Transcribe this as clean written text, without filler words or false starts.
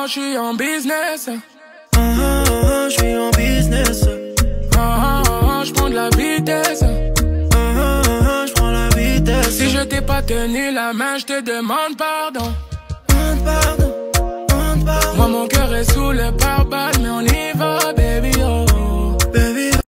je suis en business. Je suis en business. Je prends de la vitesse. Je prends la vitesse. Si je t'ai pas tenu la main, je te demande pardon. Pardon.